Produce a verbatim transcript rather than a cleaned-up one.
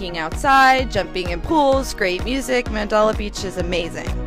walking outside, jumping in pools, great music. Mandala Beach is amazing.